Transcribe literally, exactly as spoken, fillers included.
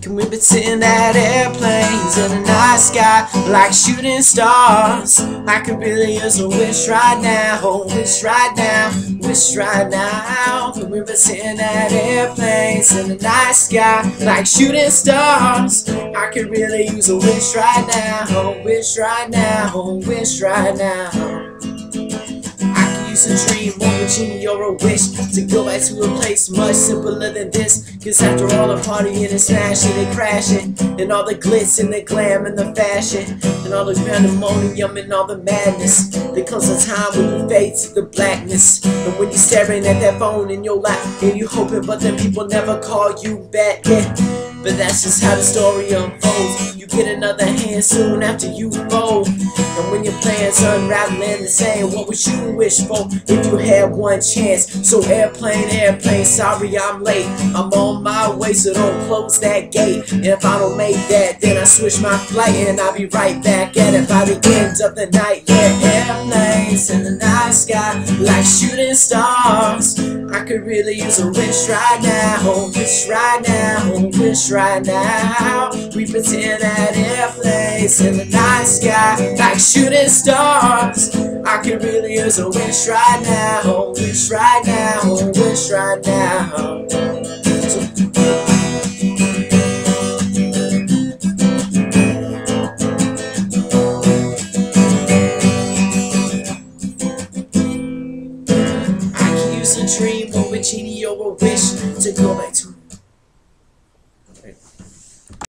Can we pretend that airplanes in the night sky like shooting stars? I could really use a wish right now, oh, wish right now, wish right now. Can we pretend that airplanes in the night sky like shooting stars? I could really use a wish right now, oh, wish right now, oh, wish right now. Use a dream or a genie or a wish to go back to a place much simpler than this. Cause after all the partying and smashing and crashing, and all the glitz and the glam and the fashion, and all the pandemonium and all the madness, there comes a time when you fade to the blackness. And when you're staring at that phone in your lap and you hoping but then people never call you back, yeah. But that's just how the story unfolds. You get another hand soon after you fold. And when your plans unraveling the same, what would you wish for if you had one chance? So airplane, airplane, sorry I'm late. I'm on my way, so don't close that gate. And if I don't make that, then I switch my flight and I'll be right back at it by the end of the night. Yeah, airplanes in the night sky like shooting stars. I could really use a wish right now, oh, wish right now, oh, wish right now. We pretend that airplanes in the night sky like shooting stars. I could really use a wish right now, oh, wish right now, oh, wish right now. I could use a dream or a genie or a wish to go back